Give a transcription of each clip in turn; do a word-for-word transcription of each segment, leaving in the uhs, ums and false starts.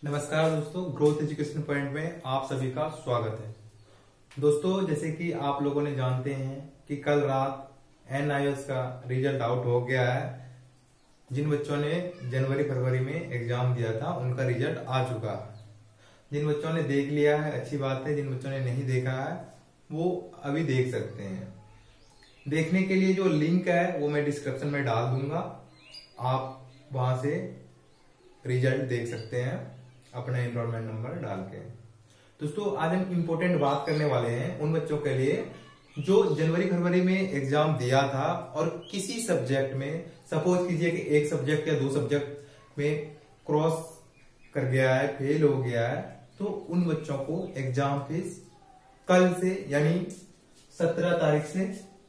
नमस्कार दोस्तों, growth education point में आप सभी का स्वागत है। दोस्तों, जैसे कि आप लोगों ने जानते हैं कि कल रात एन आई एस का रिजल्ट आउट हो गया है। जिन बच्चों ने जनवरी फरवरी में एग्जाम दिया था उनका रिजल्ट आ चुका है। जिन बच्चों ने देख लिया है अच्छी बात है, जिन बच्चों ने नहीं देखा है वो अभी देख सकते हैं। देखने के लिए जो लिंक है वो मैं डिस्क्रिप्शन में डाल दूंगा, आप वहां से रिजल्ट देख सकते हैं अपना एनरोलमेंट नंबर डाल के। दोस्तों, आज हम इम्पोर्टेंट बात करने वाले हैं उन बच्चों के लिए जो जनवरी फरवरी में एग्जाम दिया था और किसी सब्जेक्ट में, सपोज कीजिए कि एक सब्जेक्ट या दो सब्जेक्ट में क्रॉस कर गया है, फेल हो गया है, तो उन बच्चों को एग्जाम फीस कल से यानी सत्रह तारीख से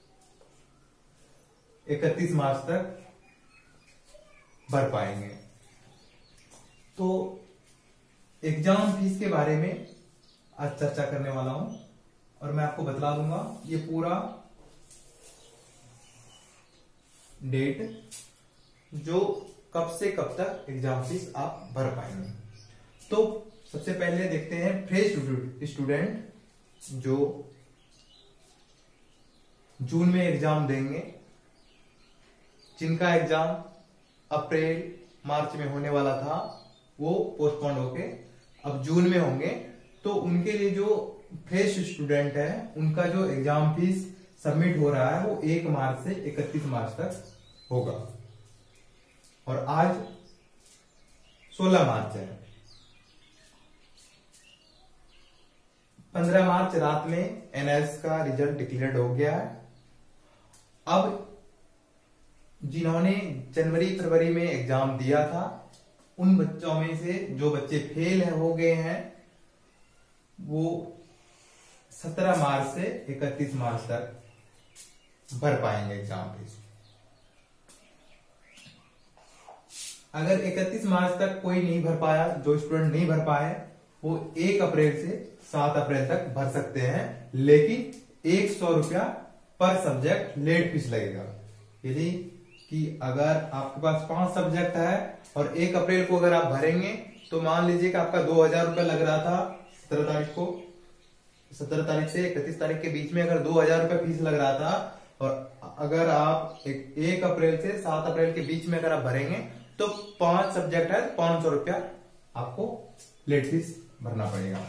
इकतीस मार्च तक भर पाएंगे। तो एग्जाम फीस के बारे में आज चर्चा करने वाला हूं और मैं आपको बता दूंगा ये पूरा डेट जो कब से कब तक एग्जाम फीस आप भर पाएंगे। तो सबसे पहले देखते हैं फ्रेश स्टूडेंट जो जून में एग्जाम देंगे, जिनका एग्जाम अप्रैल मार्च में होने वाला था वो पोस्टपोन होके अब जून में होंगे। तो उनके लिए जो फ्रेश स्टूडेंट है उनका जो एग्जाम फीस सबमिट हो रहा है वो एक मार्च से इकतीस मार्च तक होगा। और आज सोलह मार्च है। पंद्रह मार्च रात में एन आई एस का रिजल्ट डिक्लेयर्ड हो गया है। अब जिन्होंने जनवरी फरवरी में एग्जाम दिया था उन बच्चों में से जो बच्चे फेल हो गए हैं वो सत्रह मार्च से इकतीस मार्च तक भर पाएंगे एग्जाम फीस। अगर इकतीस मार्च तक कोई नहीं भर पाया, जो स्टूडेंट नहीं भर पाए, वो एक अप्रैल से सात अप्रैल तक भर सकते हैं, लेकिन एक सौ रुपया पर सब्जेक्ट लेट फीस लगेगा। यदि कि अगर आपके पास पांच सब्जेक्ट है और एक अप्रैल को अगर आप भरेंगे तो मान लीजिए कि आपका दो हजार रुपया लग रहा था सत्रह तारीख को, सत्रह तारीख से इकतीस तारीख के बीच में अगर दो हजार रुपया फीस लग रहा था, और अगर आप एक, एक अप्रैल से सात अप्रैल के बीच में अगर आप भरेंगे तो पांच सब्जेक्ट है पांच सौ रुपया आपको लेट फीस भरना पड़ेगा।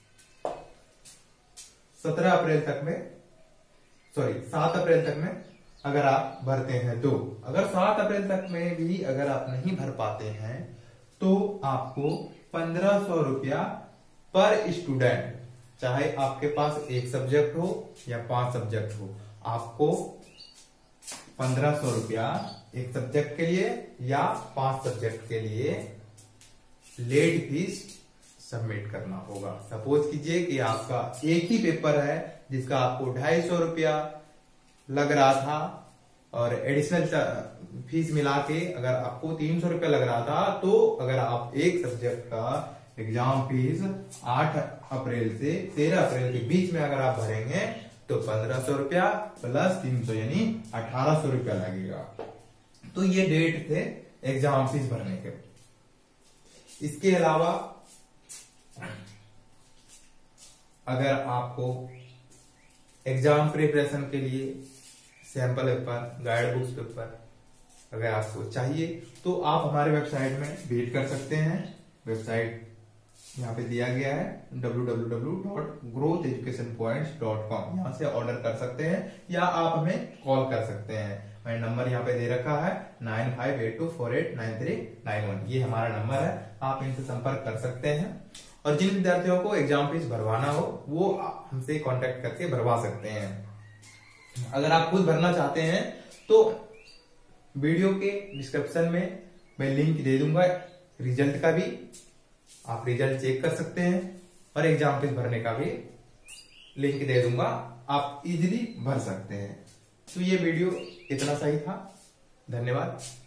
सत्रह अप्रैल तक में, सॉरी सात अप्रैल तक में अगर आप भरते हैं तो, अगर सात अप्रैल तक में भी अगर आप नहीं भर पाते हैं तो आपको पंद्रह सौ रुपया पर स्टूडेंट, चाहे आपके पास एक सब्जेक्ट हो या पांच सब्जेक्ट हो, आपको पंद्रह सौ रुपया एक सब्जेक्ट के लिए या पांच सब्जेक्ट के लिए लेट फीस सबमिट करना होगा। सपोज कीजिए कि आपका एक ही पेपर है जिसका आपको ढाई सौ रुपया लग रहा था और एडिशनल फीस मिला के अगर आपको तीन सौ रुपया लग रहा था, तो अगर आप एक सब्जेक्ट का एग्जाम फीस आठ अप्रैल से तेरह अप्रैल के बीच में अगर आप भरेंगे तो पंद्रह सौ रुपया प्लस तीन सौ यानी अठारह सौ रुपया लगेगा। तो ये डेट थे एग्जाम फीस भरने के। इसके अलावा अगर आपको एग्जाम प्रिपरेशन के लिए sample paper, guide books paper अगर आपको चाहिए तो आप हमारे वेबसाइट में विजिट कर सकते हैं। वेबसाइट यहाँ पे दिया गया है W W W dot growth education points dot com. यहाँ से ऑर्डर कर सकते हैं या आप हमें कॉल कर सकते हैं। मैंने नंबर यहाँ पे दे रखा है nine five eight two four eight nine three nine one, ये हमारा नंबर है, आप इनसे संपर्क कर सकते हैं। और जिन विद्यार्थियों को एग्जाम फीस भरवाना हो वो हमसे कांटेक्ट करके भरवा सकते हैं। अगर आप खुद भरना चाहते हैं तो वीडियो के डिस्क्रिप्शन में मैं लिंक दे दूंगा रिजल्ट का भी, आप रिजल्ट चेक कर सकते हैं, और एग्जाम फीस भरने का भी लिंक दे दूंगा, आप इजीली भर सकते हैं। तो ये वीडियो इतना सही था। धन्यवाद।